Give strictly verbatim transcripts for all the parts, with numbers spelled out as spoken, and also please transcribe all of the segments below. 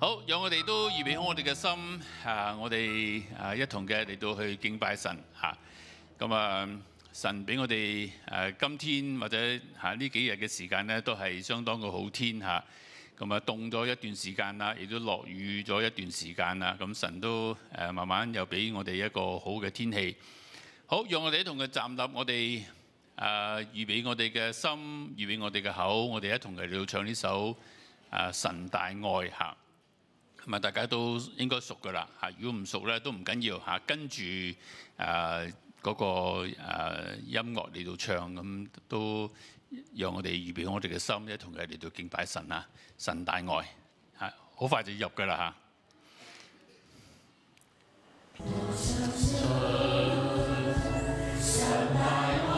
好，讓我哋都預備好我哋嘅心，啊，我哋啊一同嘅嚟到去敬拜神嚇。咁啊，神俾我哋誒今天或者嚇呢幾日嘅時間咧，都係相當嘅好天嚇。咁啊凍咗一段時間啦，亦都落雨咗一段時間啦。咁神都誒慢慢又俾我哋一個好嘅天氣。好，讓我哋一同嘅站立，我哋誒預備我哋嘅心，預備我哋嘅口，我哋一同嚟到唱呢首誒神大愛嚇。咁啊，大家都應該熟㗎啦嚇。如果唔熟咧，都唔緊要嚇，跟住誒嗰個誒音樂嚟到唱，咁都讓我哋預備我哋嘅心，一同嘅嚟到敬拜神啊！神大愛嚇，好快就入㗎啦嚇。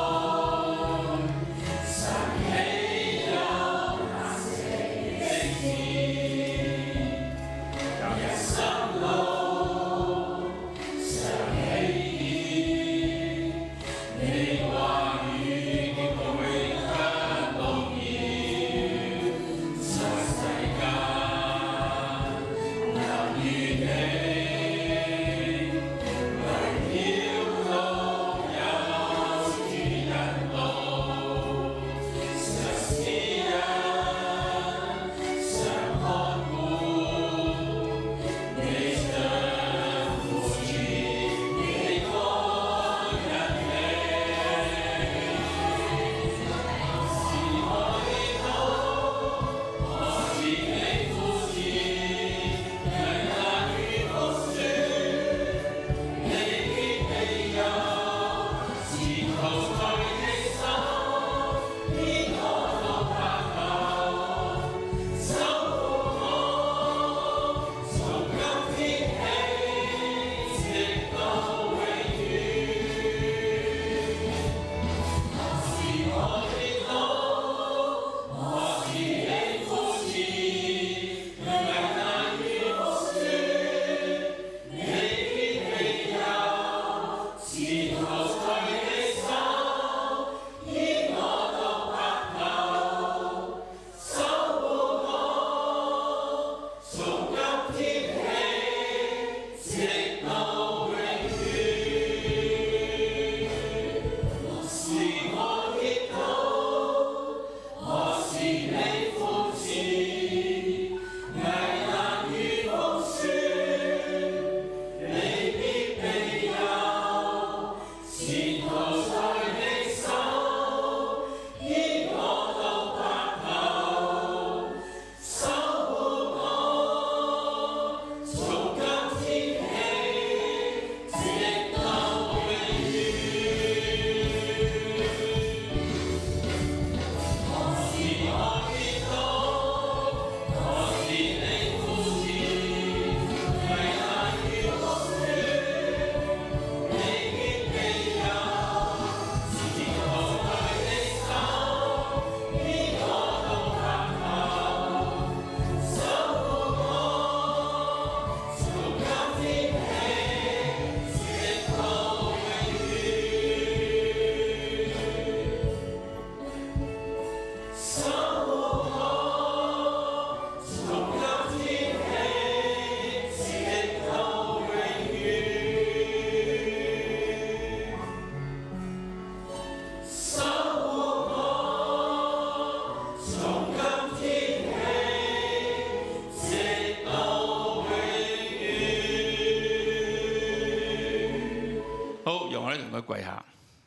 跪下，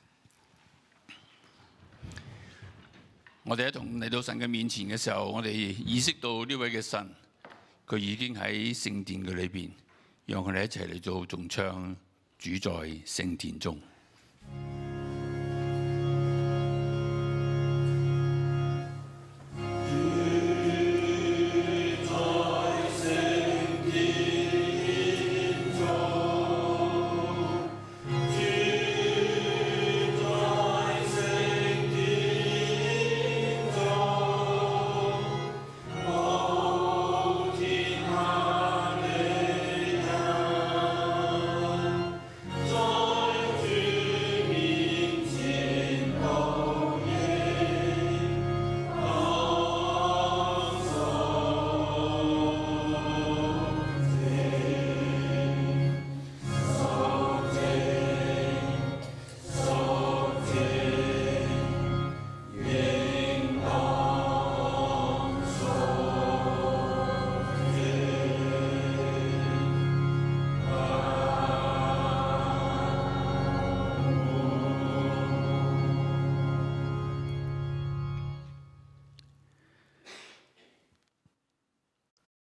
我哋一同嚟到神嘅面前嘅時候，我哋意識到呢位嘅神，佢已經喺聖殿嘅裏邊，讓我哋一齊嚟做頌唱，主在聖殿中。 Joy to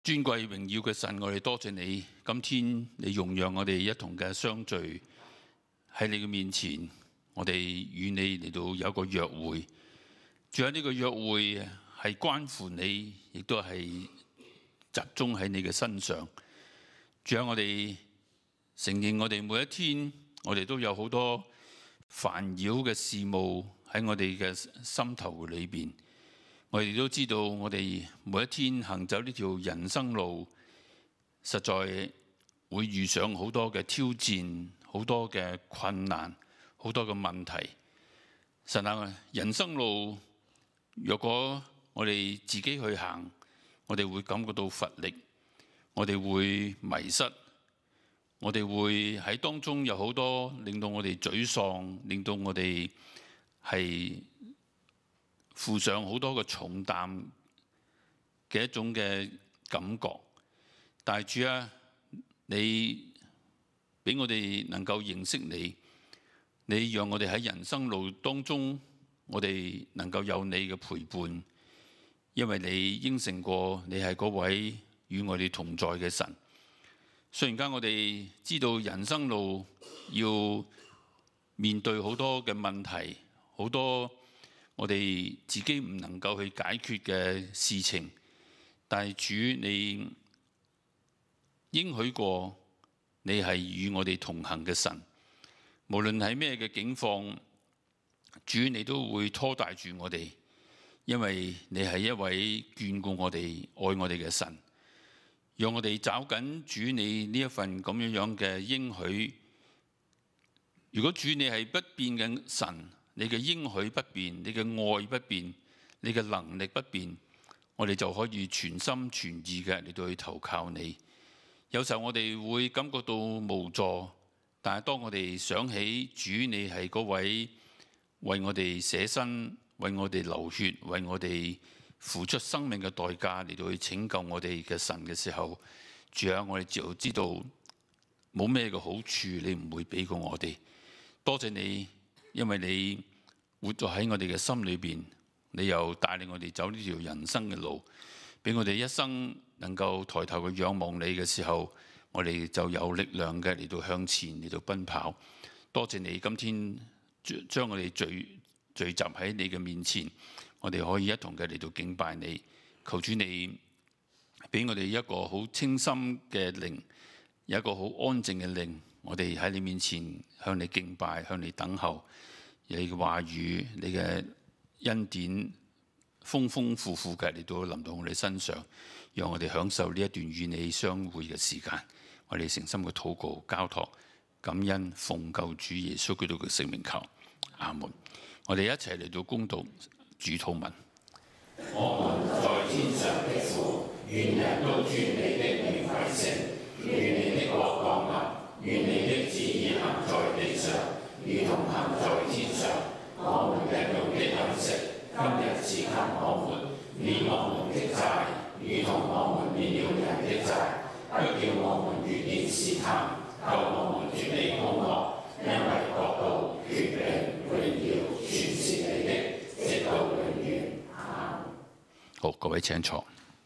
尊貴榮耀嘅神，我哋多謝你，今天你容讓我哋一同嘅相聚喺你嘅面前，我哋與你嚟到有一個約會。仲有呢個約會係關乎你，亦都係集中喺你嘅身上。仲有我哋承認我哋每一天，我哋都有好多煩擾嘅事務喺我哋嘅心頭裏邊。我哋都知道，我哋每一天行走呢條人生路，實在會遇上好多嘅挑戰，好多嘅困難，好多嘅問題。神啊，人生路若果我哋自己去行，我哋會感覺到乏力，我哋會迷失，我哋會喺當中有好多令到我哋沮喪，令到我哋係負上好多嘅重擔嘅一種嘅感覺。但係主啊，你俾我哋能夠認識你，你讓我哋喺人生路當中，我哋能夠有你嘅陪伴，因為你應承過你係嗰位與我哋同在嘅神。雖然間我哋知道人生路要面對好多嘅問題，好多我哋自己唔能夠去解決嘅事情，但係主你應許過，你係與我哋同行嘅神。無論喺咩嘅境況，主你都會拖帶住我哋，因為你係一位眷顧我哋、愛我哋嘅神。讓我哋找緊主你呢一份咁樣樣嘅應許。如果主你係不變嘅神，你嘅應許不變，你嘅愛不變，你嘅能力不變，我哋就可以全心全意嘅嚟到去投靠你。有時候我哋會感覺到無助，但係當我哋想起主你係嗰位為我哋捨身、為我哋流血、為我哋付出生命嘅代價嚟到去拯救我哋嘅神嘅時候，主啊，我哋就知道冇咩嘅好處，你唔會俾過我哋。多謝你。因為你活咗喺我哋嘅心裏邊，你又帶領我哋走呢條人生嘅路，俾我哋一生能夠抬頭去仰望你嘅時候，我哋就有力量嘅嚟到向前嚟到奔跑。多謝你今天將我哋聚聚集喺你嘅面前，我哋可以一同嘅嚟到敬拜你。求主你俾我哋一個好清心嘅靈，有一個好安靜嘅靈，我哋喺你面前向你敬拜，向你等候。你嘅話語，你嘅恩典，豐豐富富嘅嚟到臨到我哋身上，讓我哋享受呢一段與你相會嘅時間。我哋誠心嘅禱告、交託、感恩，奉救主耶穌基督嘅聖名求，阿門。我哋一齊嚟到恭讀主禱文。 我們在天上的父，願人都尊你的名為聖，願你的國降臨，願你的旨意行在地上，如同行在天上。我們日用的飲食，今日賜給我們，免我們的債，如同我們免了人的債，不叫我們遇見試探，救我們脫離兇惡，因為國度、權柄、榮耀，全是你的，直到永遠。阿們。 好，各位請坐。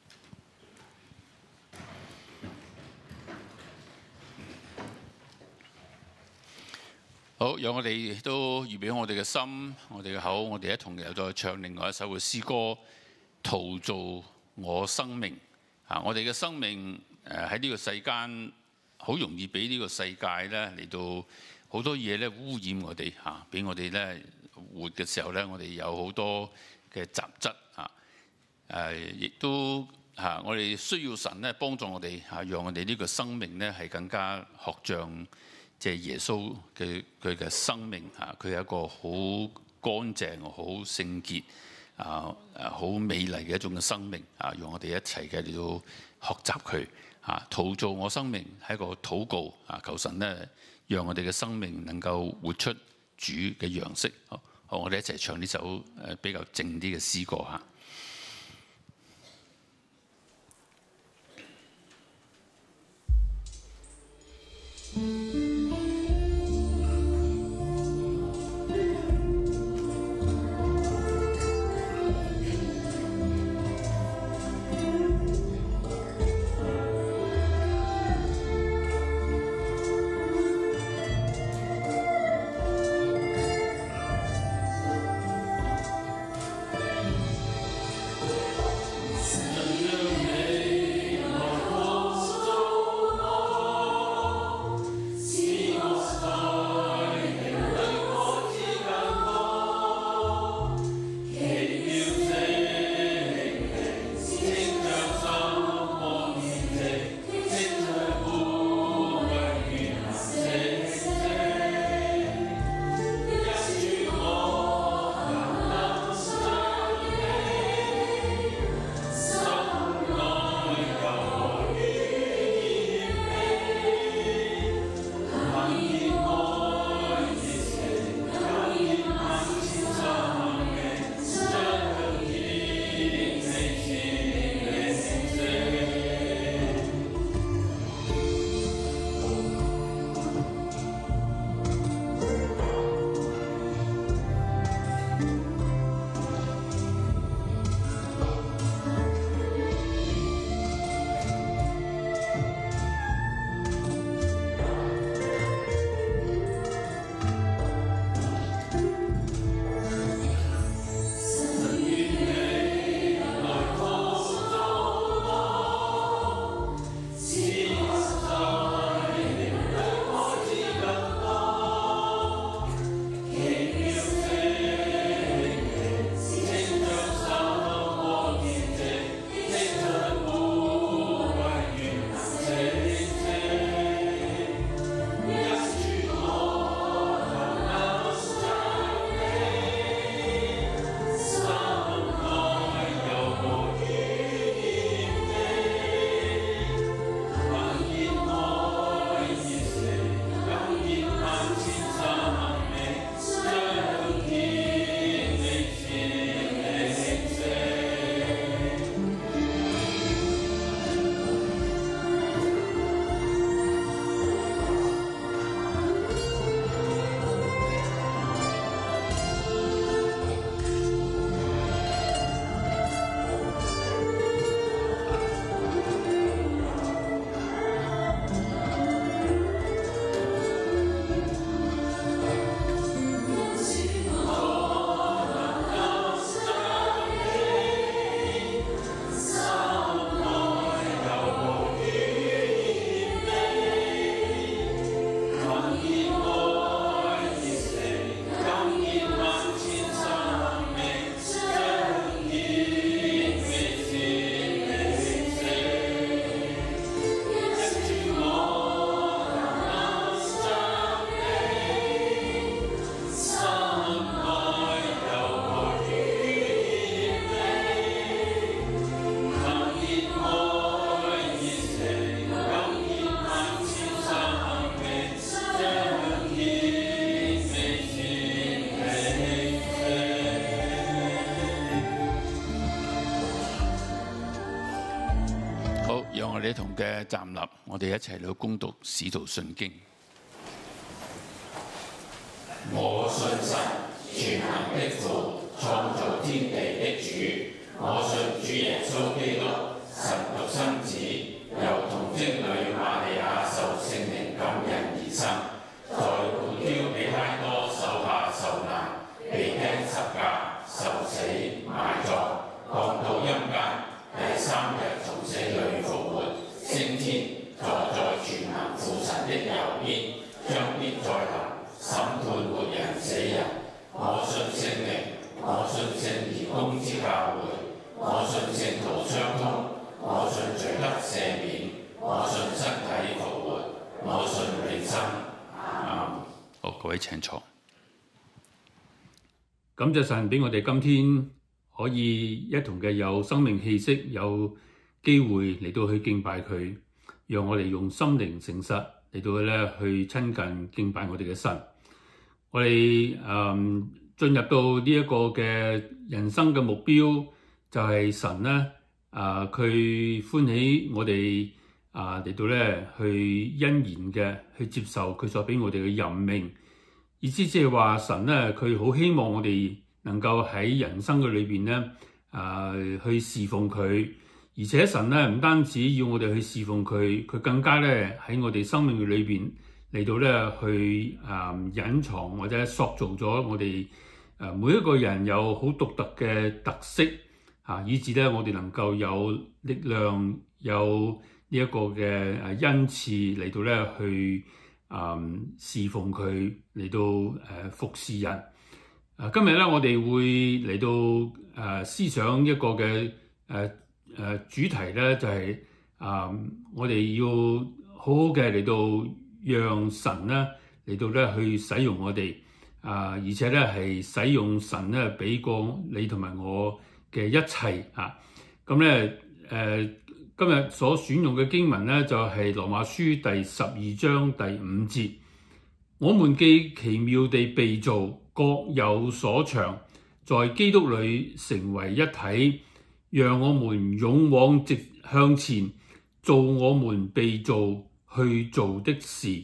好，讓我哋都預備我哋嘅心、我哋嘅口，我哋一同又再唱另外一首嘅詩歌《陶造我生命》。啊，我哋嘅生命誒喺呢個世間好容易俾呢個世界咧嚟到好多嘢咧污染我哋嚇，俾我哋咧活嘅時候咧，我哋有好多嘅雜質嚇誒，亦都嚇我哋需要神咧幫助我哋嚇，讓我哋呢個生命咧係更加學像。即係耶穌嘅佢嘅生命嚇，佢係一個好乾淨、好聖潔啊、誒好美麗嘅一種嘅生命啊，讓我哋一齊嘅嚟到學習佢嚇，陶造我生命係一個禱告啊，求神咧讓我哋嘅生命能夠活出主嘅樣式。好，好，我哋一齊唱呢首誒比較靜啲嘅詩歌嚇。 哋一同嘅站立，我哋一齊嚟攻讀《使徒信經》。 我信神，全能的父，創造天地的主。我信主耶穌基督，神獨生子，由童貞女瑪利亞受聖靈感孕而生，在本丟彼拉多手下受難，被釘十架，受死，埋葬，降到陰間，第三日從死裏復活，升天，坐在全能父神的右邊，將必再臨，審判活人死人。我信聖靈，我信聖而公之教會，我信聖徒相通，我信罪得赦免，我信身體復活，我信永生。啊！ 好，各位請坐。 感謝神俾我哋今天可以一同嘅有生命氣息，有機會嚟到去敬拜佢，讓我哋用心靈誠實嚟到咧去親近敬拜我哋嘅神。我哋誒進入到呢一個嘅人生嘅目標，就係神咧啊，佢歡喜我哋啊嚟到咧去欣然嘅去接受佢所俾我哋嘅任命。意思即係話神咧，佢好希望我哋能夠喺人生嘅裏邊咧啊去侍奉佢，而且神咧唔單止要我哋去侍奉佢，佢更加咧喺我哋生命嘅裏邊嚟到咧去啊隱藏或者塑造咗我哋誒每一個人有好獨特嘅特色啊，以致咧我哋能夠有力量有呢一個嘅誒恩賜嚟到咧去啊、嗯、侍奉佢，嚟到誒、呃、服侍人。啊，今日咧我哋會嚟到誒、呃、思想一個嘅誒誒主題咧，就係、是、啊、呃、我哋要好好嘅嚟到讓神咧嚟到咧去使用我哋啊、呃，而且咧係使用神咧俾過你同埋我嘅一切啊。咁咧誒今日所選用嘅經文咧就係、是、羅馬書第十二章第五節，我們既奇妙地被造，各有所長，在基督裏成為一體，讓我們勇往直向前，做我們被造去做的事。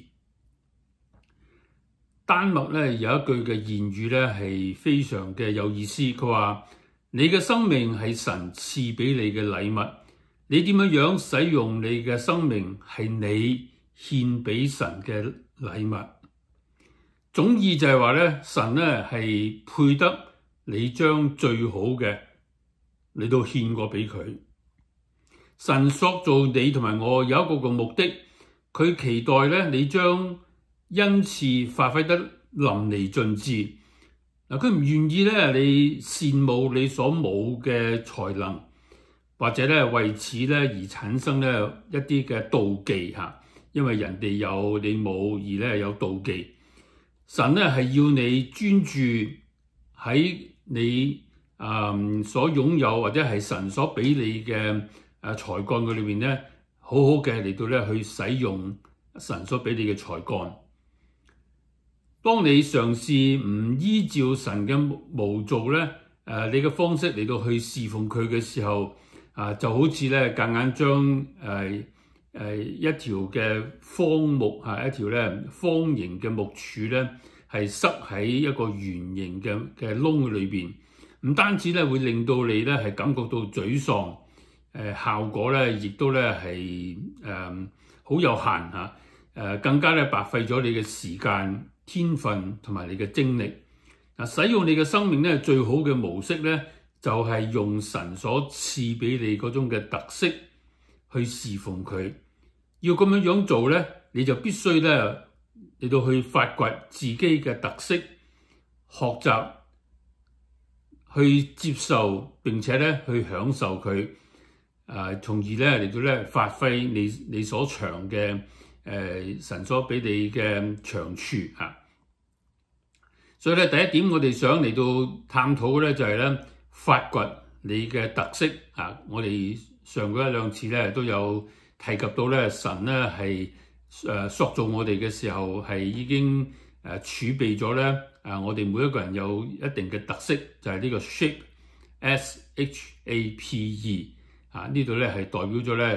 丹麥咧有一句嘅言語咧係非常嘅有意思，佢話：你嘅生命係神賜俾你嘅禮物。你點樣樣使用你嘅生命係你獻俾神嘅禮物。總意就係話咧，神咧係配得你將最好嘅你都獻過俾佢。神塑造你同埋我有一個個目的，佢期待咧你將恩賜發揮得淋漓盡致。嗱，佢唔願意咧你羨慕你所冇嘅才能。或者咧為此咧而產生咧一啲嘅妒忌嚇，因為人哋有你冇而咧有妒忌。神咧係要你專注喺你啊、呃、所擁有或者係神所俾你嘅誒才幹嘅裏邊咧，好好嘅嚟到咧去使用神所俾你嘅才幹。當你嘗試唔依照神嘅模造咧，誒、呃、你嘅方式嚟到去侍奉佢嘅時候，啊，就好似咧，夾硬將誒誒一條嘅方木啊，一條咧方形嘅木柱咧，係塞喺一個圓形嘅嘅窿裏邊。唔單止咧會令到你咧係感覺到沮喪，誒、呃、效果咧亦都咧係誒好有限嚇，誒、啊、更加咧白費咗你嘅時間、天分同埋你嘅精力。嗱、啊，使用你嘅生命咧最好嘅模式咧，就係用神所賜俾你嗰種嘅特色去侍奉佢。要咁樣樣做咧，你就必須咧嚟到去發掘自己嘅特色，學習去接受並且咧去享受佢，誒、呃，從而咧嚟到咧發揮你你所長嘅誒、呃、神所俾你嘅長處啊。所以咧第一點我哋想嚟到探討嘅咧就係咧，發掘你嘅特色啊！我哋上嗰一兩次咧都有提及到咧，神咧係誒塑造我哋嘅時候係已經誒儲備咗咧誒，我哋每一個人有一定嘅特色，就係、是、呢個 shape S H A P E 啊，呢度咧係代表咗咧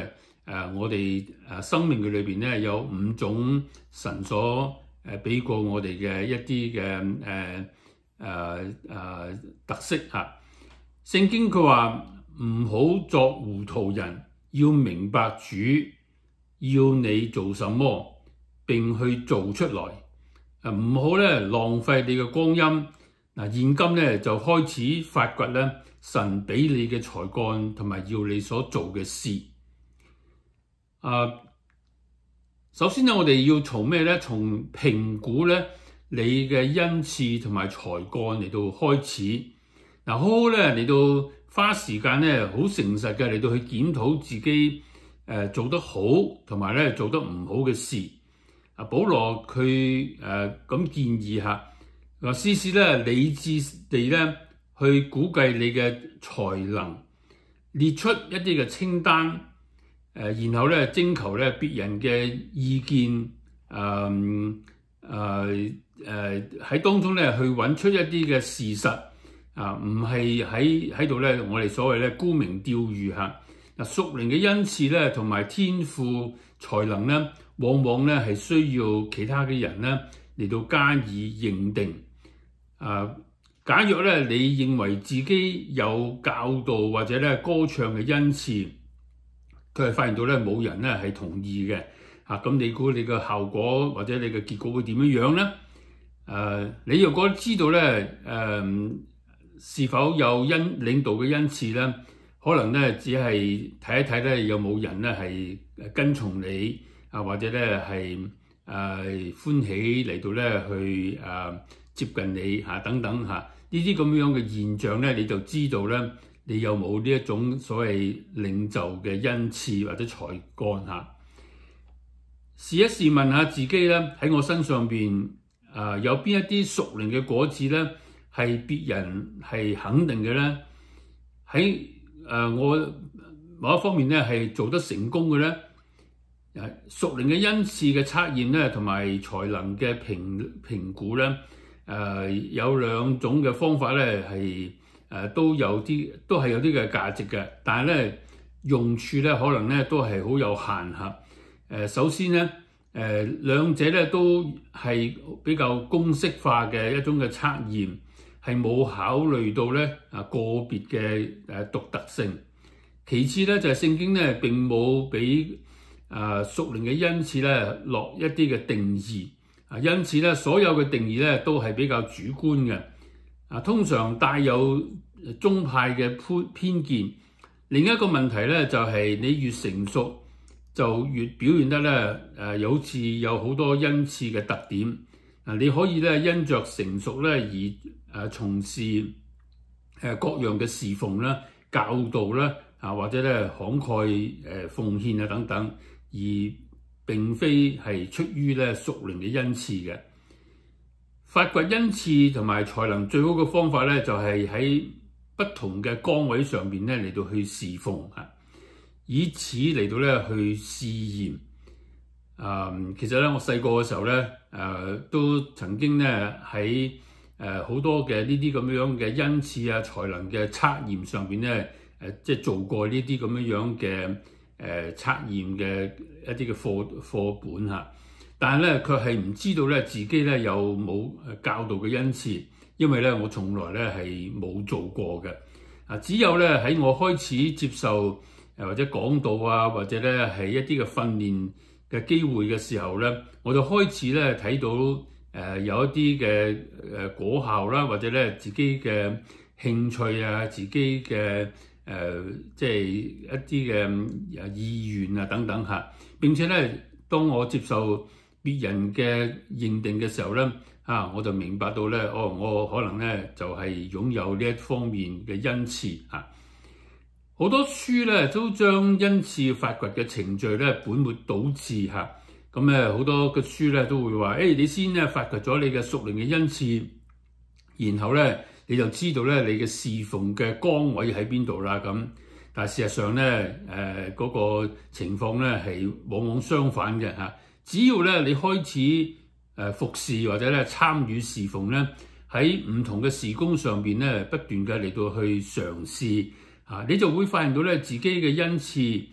誒我哋誒生命嘅裏邊咧有五種神所誒俾過我哋嘅一啲嘅誒誒誒特色嚇。聖經佢話唔好作糊塗人，要明白主要你做什麼，並去做出來。誒唔好咧浪費你嘅光陰。嗱，現今咧就開始發掘咧神俾你嘅才幹同埋要你所做嘅事。啊，首先咧我哋要從咩咧？從評估咧你嘅恩賜同埋才幹嚟到開始。嗱，好好咧嚟到花時間咧，好誠實嘅嚟到去檢討自己誒、呃、做得好同埋咧做得唔好嘅事。啊，保羅佢誒咁建議下，話試試咧理智地咧去估計你嘅才能，列出一啲嘅清單，誒、呃、然後咧徵求咧別人嘅意見，誒誒誒喺當中咧去揾出一啲嘅事實。啊，唔係喺喺度咧，我哋所謂咧沽名釣譽嚇。嗱，屬靈嘅恩賜咧，同埋天賦才能咧，往往咧係需要其他嘅人咧嚟到加以認定。啊，假若咧你認為自己有教導或者咧歌唱嘅恩賜，佢係發現到咧冇人咧係同意嘅。啊，咁你估你嘅效果或者你嘅結果會點樣樣咧？誒、啊，你若果知道咧誒，啊是否有恩領導嘅恩賜咧？可能咧只係睇一睇咧有冇人咧係跟從你啊，或者咧係誒歡喜嚟到咧去誒、啊、接近你嚇、啊、等等嚇呢啲咁樣嘅現象咧，你就知道咧你有冇呢一種所謂領袖嘅恩賜或者才幹嚇。試一試問下自己咧，喺我身上邊誒有邊一啲屬靈嘅果子咧？係別人係肯定嘅咧，喺誒、呃、我某一方面咧係做得成功嘅咧，誒屬靈嘅恩賜嘅測驗咧，同埋才能嘅評評估咧，誒、呃、有兩種嘅方法咧係誒都有啲都係有啲嘅價值嘅，但係咧用處咧可能咧都係好有限嚇。誒、呃、首先咧誒、呃、兩者咧都係比較公式化嘅一種嘅測驗。係冇考慮到咧啊個別嘅誒獨特性。其次咧就係、是、聖經咧並冇俾啊屬靈嘅恩賜咧落一啲嘅定義啊，因此咧所有嘅定義咧都係比較主觀嘅啊，通常帶有宗派嘅偏偏見。另一個問題咧就係、是、你越成熟就越表現得咧誒，有好似有好多恩賜嘅特點啊，你可以咧因着成熟咧而誒從事誒各樣嘅侍奉啦、教導啦啊，或者咧慷慨誒奉獻啊等等，而並非係出於咧屬靈嘅恩賜嘅。發掘恩賜同埋才能最好嘅方法咧，就係喺不同嘅崗位上邊咧嚟到去侍奉啊，以此嚟到咧去試驗。啊、嗯，其實咧我細個嘅時候咧，誒、呃、都曾經咧喺誒好多嘅呢啲咁樣嘅恩賜啊、才能嘅測驗上邊咧，誒、呃、即係做過呢啲咁樣樣嘅誒測驗嘅一啲嘅課課本嚇，但係咧卻係唔知道咧自己咧有冇誒教導嘅恩賜，因為咧我從來咧係冇做過嘅。啊，只有咧喺我開始接受誒或者講道啊，或者咧係一啲嘅訓練嘅機會嘅時候咧，我就開始咧睇到。誒、呃、有一啲嘅誒果效啦，或者咧自己嘅興趣啊，自己嘅誒、呃、即係一啲嘅意願啊等等嚇。並且咧，當我接受別人嘅認定嘅時候咧，啊我就明白到咧，哦我可能咧就係、是、擁有呢一方面嘅恩賜嚇。好多書咧都將恩賜發掘嘅程序咧本末倒置嚇。咁咧好多嘅書咧都會話，誒、欸、你先咧發掘咗你嘅屬靈嘅恩賜，然後咧你就知道咧你嘅侍奉嘅崗位喺邊度啦咁。但係事實上咧，誒、呃、嗰、那個情況咧係往往相反嘅嚇。只要咧你開始誒服侍或者咧參與侍奉咧，喺唔同嘅事工上邊咧不斷嘅嚟到去嘗試嚇，你就會發現到咧自己嘅恩賜。誒、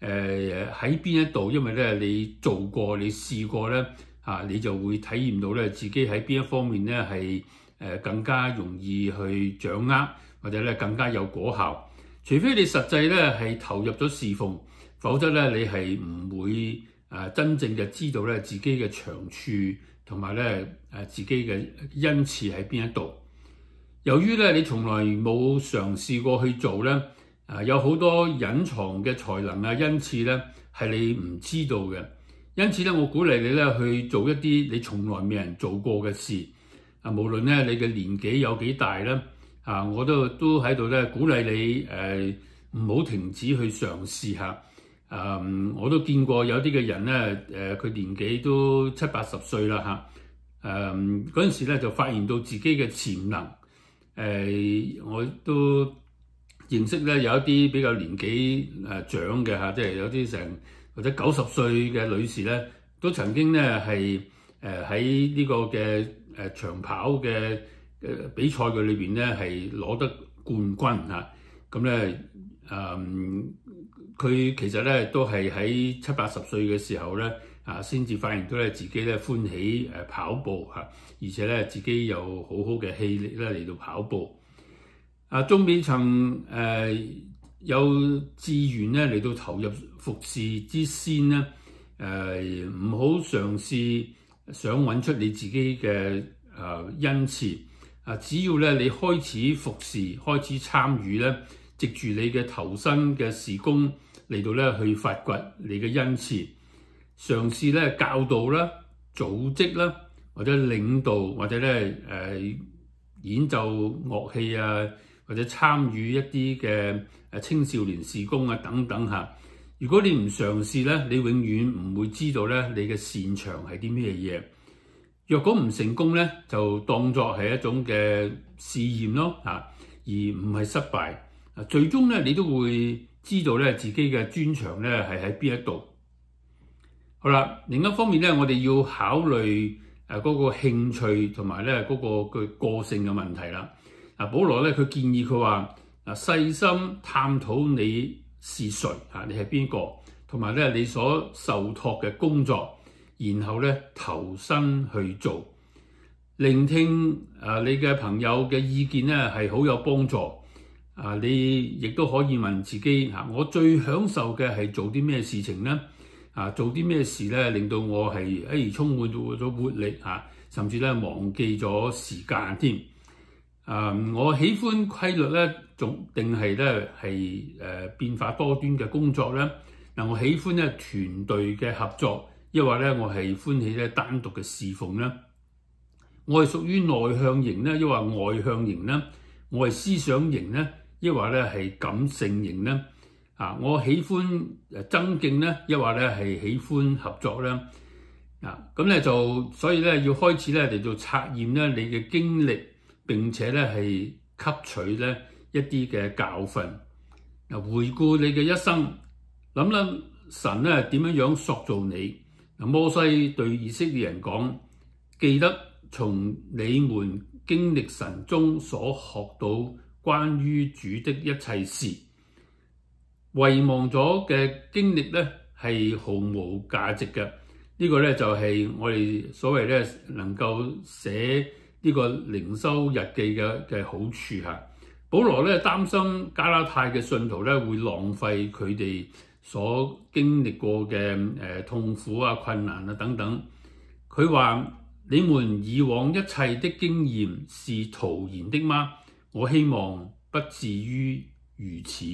誒喺邊一度，因為咧你做過，你試過咧啊，你就會體驗到咧自己喺邊一方面咧係誒更加容易去掌握，或者咧更加有果效。除非你實際咧係投入咗侍奉，否則咧你係唔會誒真正嘅知道咧自己嘅長處同埋咧誒自己嘅恩賜喺邊一度。由於咧你從來冇嘗試過去做咧，啊有好多隱藏嘅才能啊恩賜咧係你唔知道嘅。因此咧，我鼓勵你咧去做一啲你從來未人做過嘅事。啊，無論咧你嘅年紀有幾大咧。啊！我都都喺度咧鼓勵你誒，唔好停止去嘗試下。啊、嗯！我都見過有啲嘅人咧，誒、呃、佢年紀都七八十歲啦嚇。誒嗰陣時咧就發現到自己嘅潛能。誒、呃、我都認識咧有一啲比較年紀誒長嘅嚇，即係有啲成或者九十歲嘅女士咧，都曾經咧係誒喺呢個嘅誒長跑嘅誒比賽嘅裏邊咧係攞得冠軍嚇，咁咧誒佢其實咧都係喺七八十歲嘅時候咧啊，先至發現到咧自己咧歡喜誒跑步嚇，而且咧自己有好好嘅氣力咧嚟到跑步。啊，仲未曾誒有志願咧嚟到投入服侍之先咧，誒唔好嘗試想揾出你自己嘅誒、呃、恩賜。啊！只要咧你開始服侍、開始參與咧，藉住你嘅投身嘅事工嚟到咧去發掘你嘅恩賜，嘗試咧教導啦、組織啦，或者領導，或者咧誒、呃、演奏樂器啊，或者參與一啲嘅誒青少年事工啊等等嚇。如果你唔嘗試咧，你永遠唔會知道咧你嘅擅長係啲咩嘢。若果唔成功咧，就當作係一種嘅試驗咯，嚇，而唔係失敗。啊，最終咧，你都會知道咧自己嘅專長咧係喺邊一度。好啦，另一方面咧，我哋要考慮誒嗰個興趣同埋咧嗰個嘅個性嘅問題啦。啊，保羅咧佢建議佢話啊，細心探討你是誰嚇，你係邊個，同埋咧你所受託嘅工作。然後咧投身去做，聆聽啊你嘅朋友嘅意見咧係好有幫助。啊，你亦都可以問自己嚇，我最享受嘅係做啲咩事情咧？啊，做啲咩事咧令到我係誒充滿咗活力嚇，甚至咧忘記咗時間添。啊，我喜歡規律咧，仲定係咧係誒變化多端嘅工作咧？嗱，我喜歡咧團隊嘅合作。抑或咧，我係歡喜咧單獨嘅侍奉咧。我係屬於內向型咧，抑或外向型咧。我係思想型咧，抑或咧係感性型咧。啊，我喜歡誒增進咧，抑或咧係喜歡合作咧。啊，咁咧就所以咧要開始咧嚟到測驗咧你嘅經歷，並且咧係吸取咧一啲嘅教訓。嗱，回顧你嘅一生，諗諗神咧點樣樣塑造你。摩西對以色列人講：記得從你們經歷神中所學到關於主的一切事，遺忘咗嘅經歷咧係毫無價值嘅。呢個咧就係我哋所謂咧能夠寫呢個靈修日記嘅嘅好處嚇。保羅咧擔心加拉太嘅信徒咧會浪費佢哋所經歷過嘅誒痛苦啊、困難啊等等，佢話：你們以往一切的經驗是徒然的嗎？我希望不至於如此。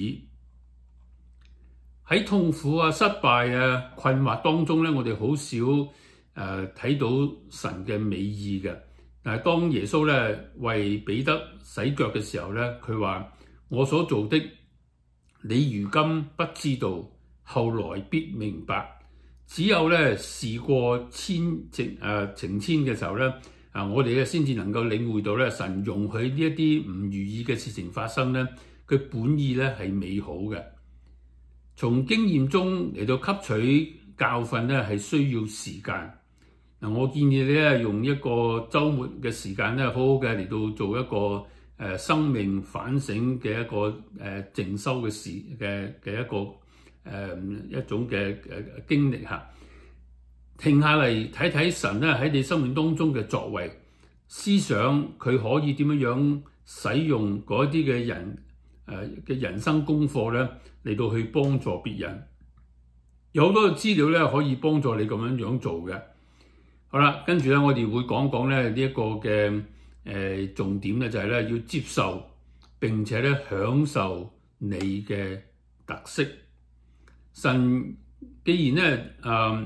喺痛苦啊、失敗啊、困惑當中咧，我哋好少誒睇到神嘅美意嘅。但係當耶穌咧為彼得洗腳嘅時候咧，佢話：我所做的，你如今不知道。後來必明白，只有咧事過千程誒成千嘅時候咧，啊我哋咧先至能夠領會到咧神容許呢一啲唔如意嘅事情發生咧，佢本意咧係美好嘅。從經驗中嚟到吸取教訓咧，係需要時間。嗱，我建議你咧用一個週末嘅時間咧，好好嘅嚟到做一個誒、呃、生命反省嘅一個誒靜修嘅時嘅嘅一個。誒、 誒一種嘅誒經歷嚇。停下嚟睇睇神咧喺你生命當中嘅作為，思想佢可以點樣樣使用嗰啲嘅人誒嘅人生功課咧嚟到去幫助別人。有好多嘅資料咧可以幫助你咁樣樣做嘅。好啦，跟住咧我哋會講講咧呢一個嘅誒、呃、重點咧就係咧要接受並且咧享受你嘅特色。神既然咧誒、呃、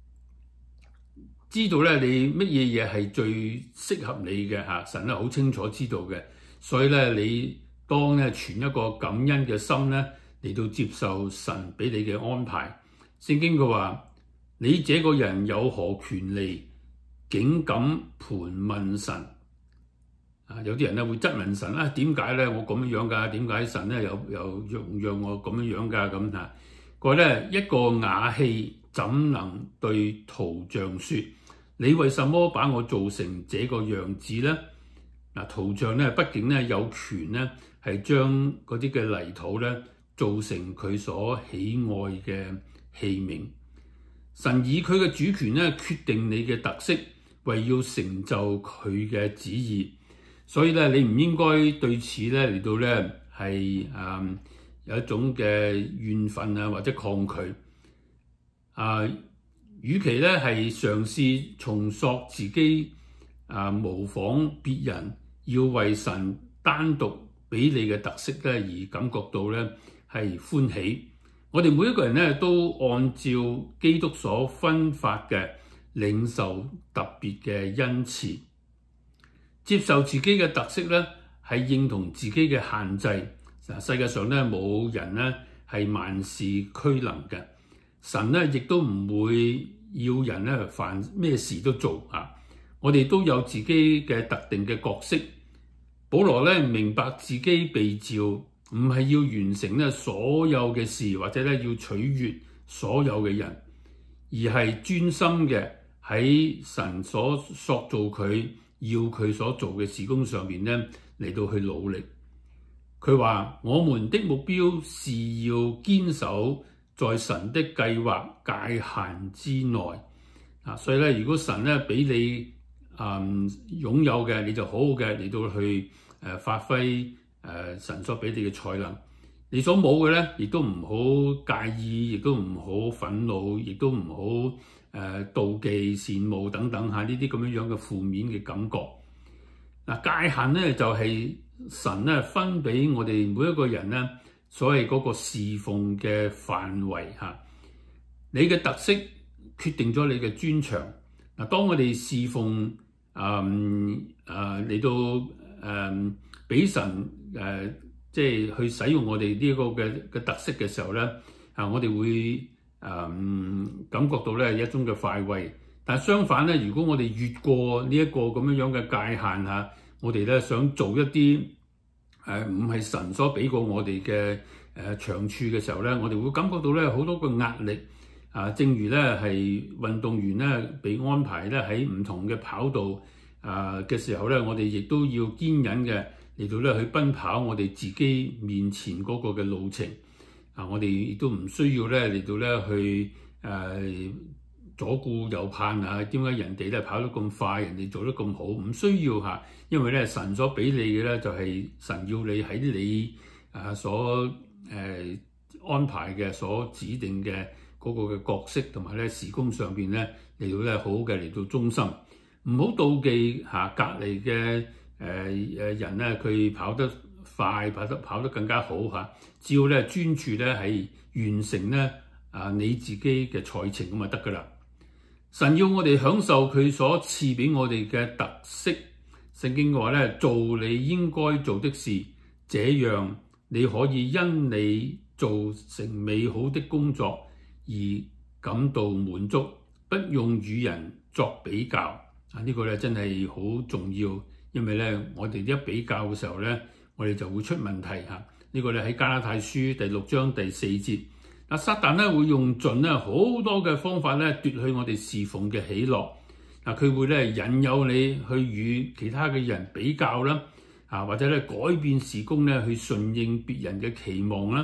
知道咧你乜嘢嘢係最適合你嘅嚇，神咧好清楚知道嘅，所以咧你當咧存一個感恩嘅心咧嚟到接受神俾你嘅安排。聖經佢話：你這個人有何權利竟敢盤問神？啊，有啲人咧會質問神啊，點解咧我咁樣樣㗎？點解神咧又又容讓我咁樣樣㗎？咁啊，佢話咧一個瓦器怎能對陶匠説：你為什麼把我做成這個樣子咧？嗱，陶匠咧畢竟咧有權咧係將嗰啲嘅泥土咧做成佢所喜愛嘅器皿。神以佢嘅主權咧決定你嘅特色，為要成就佢嘅旨意。所以咧，你唔應該對此咧嚟到咧係誒有一種嘅怨憤啊，或者抗拒。啊、呃，與其咧係嘗試重塑自己啊、呃，模仿別人，要為神單獨俾你嘅特色咧而感覺到咧係歡喜。我哋每一個人咧都按照基督所分發嘅領受特別嘅恩賜。接受自己嘅特色咧，係認同自己嘅限制。世界上咧冇人咧係萬事俱能嘅，神咧亦都唔會要人咧凡咩事都做啊！我哋都有自己嘅特定嘅角色。保羅咧明白自己被召，唔係要完成咧所有嘅事，或者咧要取悅所有嘅人，而係專心嘅喺神所塑造佢。要佢所做嘅事工上面咧嚟到去努力。佢話：我們的目標是要堅守在神的計劃界限之內。啊，所以咧，如果神咧俾你啊、嗯、擁有嘅，你就好好嘅嚟到去誒、呃、發揮誒、呃、神所俾你嘅才能。你所冇嘅咧，亦都唔好介意，亦都唔好憤怒，亦都唔好。誒、呃、妒忌、羨慕等等嚇，呢啲咁樣樣嘅負面嘅感覺。嗱，界限咧就係、是、神咧分俾我哋每一個人咧，所謂嗰個侍奉嘅範圍嚇。你嘅特色決定咗你嘅專長。嗱，當我哋侍奉誒誒嚟到誒俾、呃、神誒、呃，即係去使用我哋呢個嘅嘅特色嘅時候咧，啊，我哋會。誒、嗯、感覺到咧一種嘅快慰，但係相反咧，如果我哋越過呢一個咁樣樣嘅界限嚇，我哋咧想做一啲誒唔係神所俾過我哋嘅誒長處嘅時候咧，我哋會感覺到咧好多個壓力啊。正如咧係運動員咧被安排咧喺唔同嘅跑道啊嘅時候咧，我哋亦都要堅忍嘅嚟到咧去奔跑我哋自己面前嗰個嘅路程。啊！我哋亦都唔需要咧嚟到咧去誒、呃、左顧右盼啊！點解人哋咧跑得咁快，人哋做得咁好？唔需要嚇，因為咧神所俾你嘅咧就係、是、神要你喺你啊所誒、呃、安排嘅、所指定嘅嗰個嘅角色同埋咧事工上邊咧嚟到咧好嘅嚟到忠心，唔好妒忌嚇、啊、隔離嘅誒誒人咧佢跑得快，跑得跑得更加好嚇。只要咧專注咧係完成咧啊你自己嘅賽程咁就得噶啦。神要我哋享受佢所賜俾我哋嘅特色。聖經話咧，做你應該做的事，這樣你可以因你做成美好的工作而感到滿足，不用與人作比較啊！呢個咧真係好重要，因為咧我哋一比較嘅時候咧，我哋就會出問題嚇。呢個咧喺加拉太書第六章第四節，嗱，撒旦咧會用盡咧好多嘅方法咧奪去我哋侍奉嘅喜樂。嗱，佢會咧引誘你去與其他嘅人比較啦，啊或者咧改變事工咧去順應別人嘅期望啦，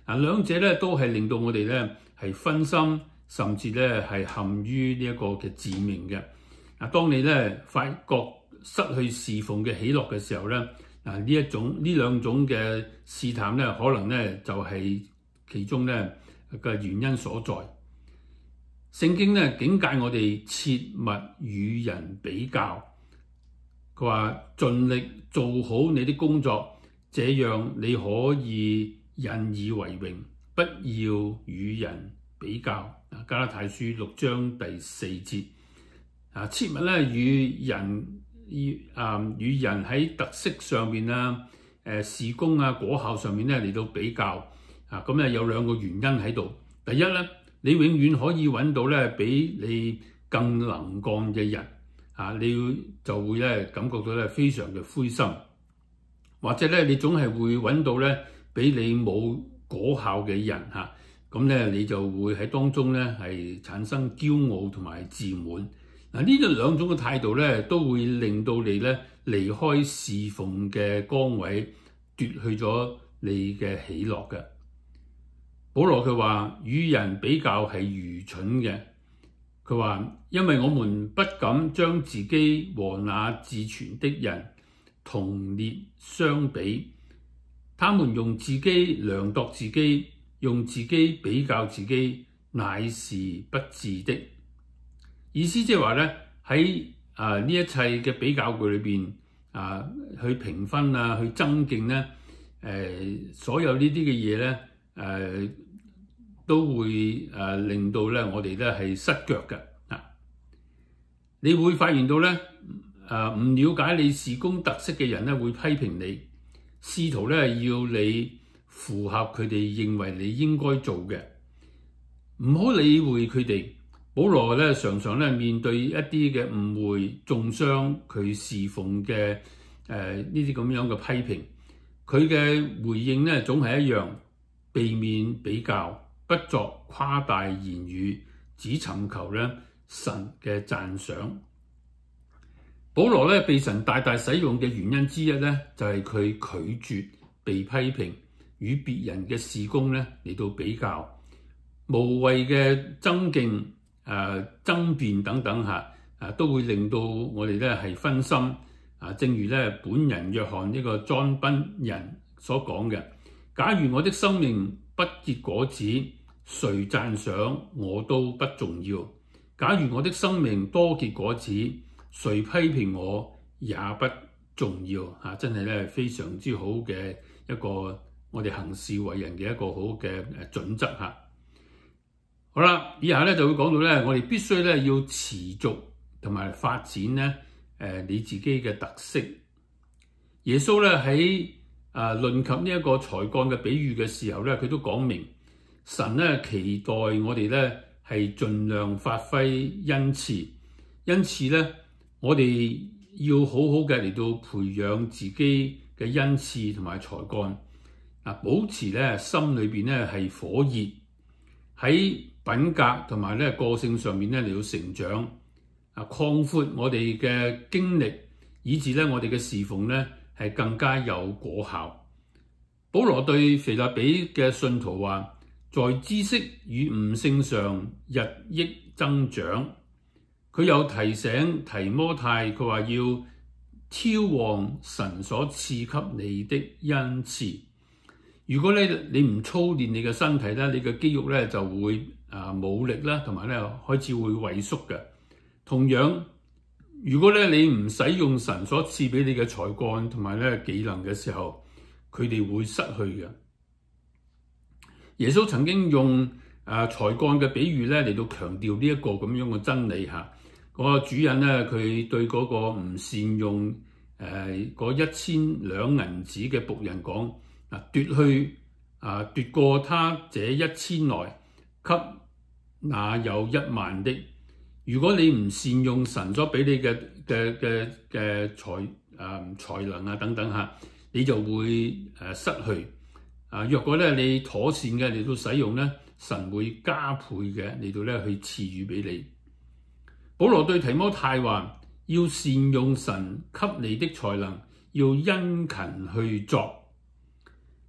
嗱，兩者咧都係令到我哋咧係分心，甚至咧係陷於呢一個嘅致命嘅。嗱，當你咧發覺失去侍奉嘅喜樂嘅時候咧，嗱呢一種呢兩種嘅試探咧，可能咧就係其中咧嘅原因所在。聖經咧警戒我哋切勿與人比較，佢話盡力做好你啲工作，這樣你可以引以為榮，不要與人比較。加拉太書六章第四節，啊，切勿咧與人與啊與人喺特色上面啊、誒事工啊、果效上面咧嚟到比較啊，咁咧有兩個原因喺度。第一咧，你永遠可以揾到咧比你更能幹嘅人啊，你就會咧感覺到咧非常嘅灰心，或者咧你總係會揾到咧比你冇果效嘅人嚇。咁咧，你就會喺當中咧係產生驕傲同埋自滿。嗱，呢兩種嘅態度咧，都會令到你咧離開侍奉嘅崗位，奪去咗你嘅喜樂嘅。保羅佢話：與人比較係愚蠢嘅。佢話：因為我們不敢將自己和那自傳的人同列相比，他們用自己量度自己，用自己比較自己，乃是不智的。意思即係話咧，喺啊呢一切嘅比較句裏邊啊，去評分啊，去增勁咧，誒、呃、所有呢啲嘅嘢咧，誒、呃、都會誒、呃、令到咧我哋咧係失腳嘅啊！你會發現到咧，誒唔了解你事工特色嘅人咧，會批評你，試圖咧要你符合佢哋認為你應該做嘅，唔好理會佢哋。保羅咧常常咧面對一啲嘅誤會，中傷佢侍奉嘅誒呢啲咁樣嘅批評，佢嘅回應咧總係一樣，避免比較，不作誇大言語，只尋求咧神嘅讚賞。保羅咧被神大大使用嘅原因之一咧，就係佢拒絕被批評，與別人嘅事工咧嚟到比較，無謂嘅爭競、誒、呃、爭辯等等嚇，誒、啊、都會令到我哋咧係分心。啊，正如咧本人約翰呢個莊賓人所講嘅：假如我的生命不結果子，誰讚賞我都不重要；假如我的生命多結果子，誰批評我也不重要。嚇、啊，真係咧非常之好嘅一個我哋行事為人嘅一個好嘅誒準則嚇。好啦，以下咧就會講到咧，我哋必須咧要持續同埋發展咧誒、呃、你自己嘅特色。耶穌咧喺啊論及呢一個才幹嘅比喻嘅時候咧，佢都講明神咧期待我哋咧係盡量發揮恩賜，因此咧我哋要好好嘅嚟到培養自己嘅恩賜同埋才幹。啊，保持咧心裏邊咧係火熱，喺品格同埋咧個性上面咧嚟到成長，啊，擴闊我哋嘅經歷，以致咧我哋嘅侍奉咧係更加有果效。保羅對腓立比嘅信徒話：在知識與悟性上日益增長。佢又提醒提摩太，佢話要挑旺神所賜給你的恩賜。如果咧你唔操練你嘅身體咧，你嘅肌肉咧就會啊冇力啦，同埋咧開始會萎縮嘅。同樣，如果咧你唔使用神所賜俾你嘅才幹同埋咧技能嘅時候，佢哋會失去嘅。耶穌曾經用啊才幹嘅比喻咧嚟到強調呢一個咁樣嘅真理嚇。嗰個主人咧，佢對嗰個唔善用誒嗰一千兩銀子嘅僕人講：啊，奪去啊奪過他這一千來，給那有一萬的。如果你唔善用神所俾你嘅嘅嘅嘅才誒、呃、才能啊等等嚇，你就會誒、呃、失去。啊，若果咧你妥善嘅嚟到使用咧，神會加倍嘅嚟到咧去賜予俾你。保羅對提摩太話：要善用神給你的才能，要殷勤去作。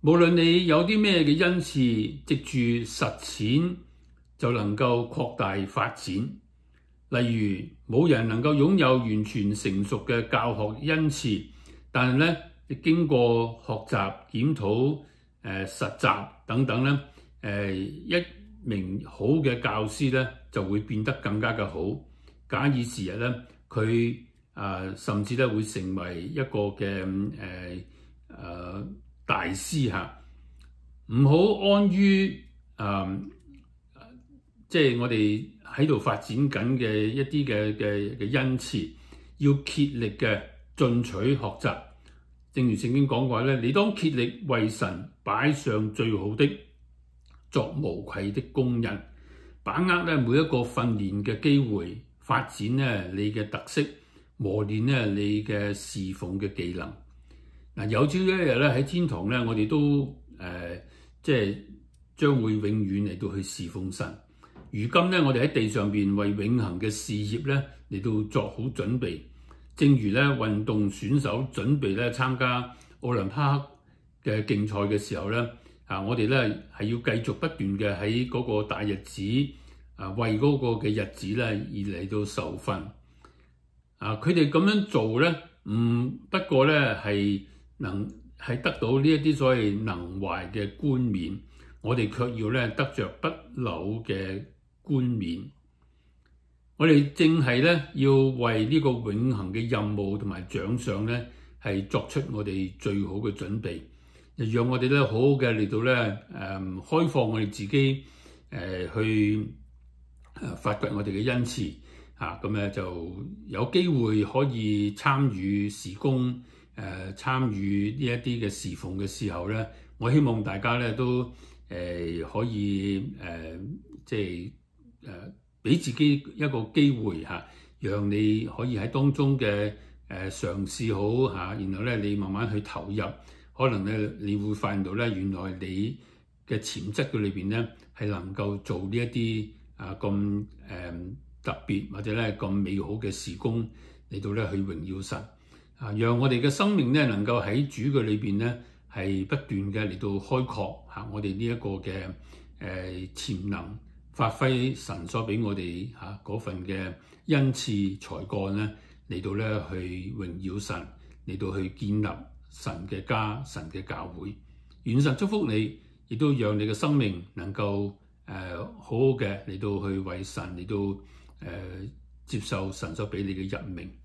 無論你有啲咩嘅恩賜，藉住實踐就能夠擴大發展。例如，冇人能夠擁有完全成熟嘅教學恩賜，但係咧，經過學習、檢討、誒、呃、實習等等咧，誒、呃、一名好嘅教師咧就會變得更加嘅好。假以時日咧，佢啊、呃、甚至咧會成為一個嘅誒誒大師嚇。唔好安於誒，即係我哋喺度發展緊嘅一啲嘅嘅嘅恩賜，要竭力嘅進取學習。正如聖經講過咧，你當竭力為神擺上最好的，作無愧的工人，把握咧每一個訓練嘅機會，發展咧你嘅特色，磨練咧你嘅侍奉嘅技能。嗱，有朝一日咧喺天堂咧，我哋都誒、呃、即係將會永遠嚟到去侍奉神。如今咧，我哋喺地上邊為永恆嘅事業咧嚟到作好準備。正如咧運動選手準備咧參加奧林匹克嘅競賽嘅時候咧，啊，我哋咧係要繼續不斷嘅喺嗰個大日子啊，為嗰個嘅日子咧而嚟到受訓。啊，佢哋咁樣做咧，唔不過咧係能係得到呢一啲所謂能壞嘅冠冕，我哋卻要咧得着不朽嘅冠冕。我哋正係咧要為呢個永恆嘅任務同埋獎賞咧，係作出我哋最好嘅準備，讓我哋咧好好嘅嚟到咧誒、嗯、開放我哋自己誒、呃、去誒發掘我哋嘅恩賜嚇，咁、啊、咧就有機會可以參與事工誒、呃、參與呢一啲嘅侍奉嘅時候咧，我希望大家咧都誒、呃、可以誒、呃、即係誒。呃俾自己一個機會嚇，讓你可以喺當中嘅誒嘗試好嚇，然後咧你慢慢去投入，可能咧你會發現到咧，原來你嘅潛質嘅裏邊咧係能夠做呢一啲啊咁誒特別或者咧咁美好嘅事工嚟到咧去榮耀神啊，讓我哋嘅生命咧能夠喺主嘅裏邊咧係不斷嘅嚟到開闊嚇我哋呢一個嘅誒潛能。發揮神所俾我哋嚇嗰份嘅恩賜才幹咧，嚟到咧去榮耀神，嚟到去建立神嘅家、神嘅教會。願神祝福你，亦都讓你嘅生命能夠誒、呃、好好嘅嚟到去為神嚟到誒、呃、接受神所俾你嘅任命。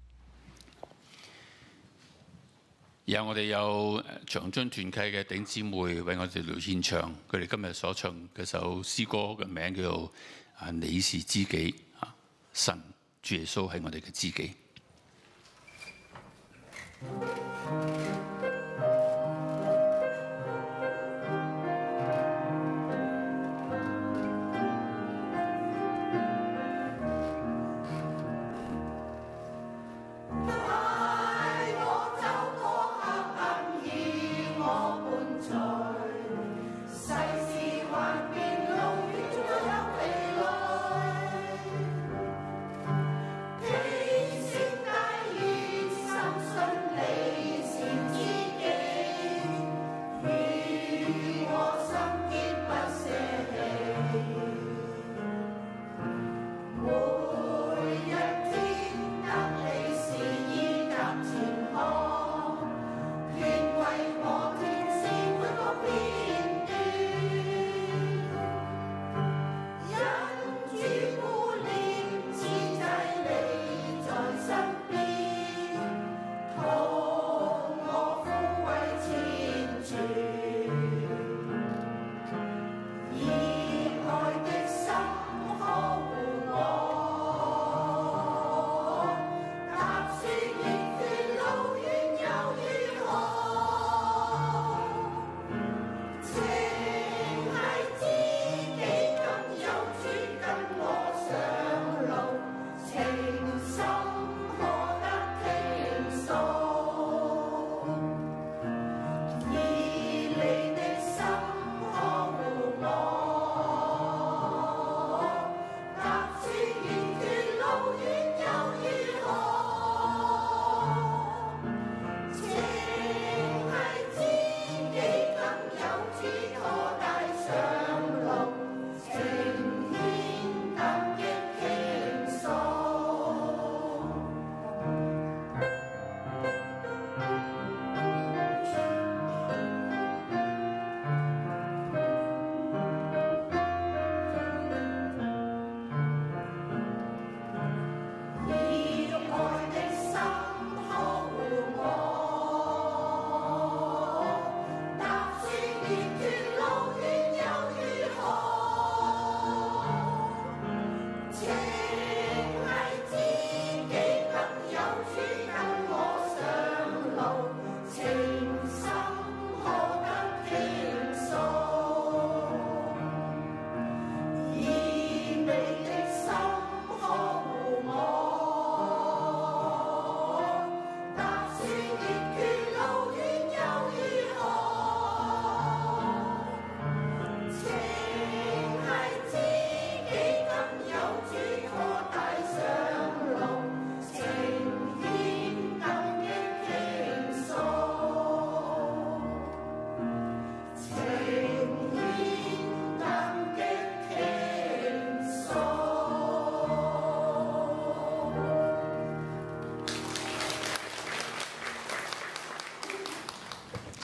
然後我哋有長津團契嘅頂姊妹為我哋嚟獻唱，佢哋今日所唱嘅首詩歌嘅名叫做啊你是知己啊，神主耶穌係我哋嘅知己。 天為我天使每個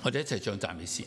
我哋一齊唱讚美詩。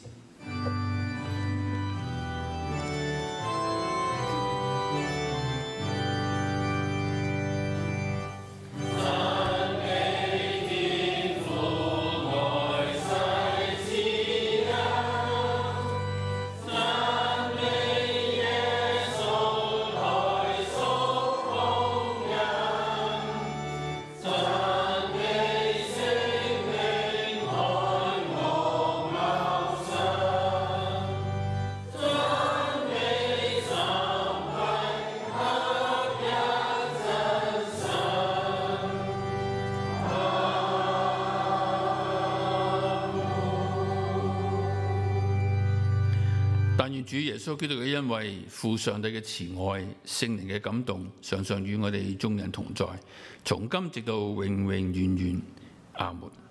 但願主耶穌基督嘅恩惠、父上帝嘅慈愛、聖靈嘅感動，常常與我哋眾人同在，從今直到永永遠遠。阿門。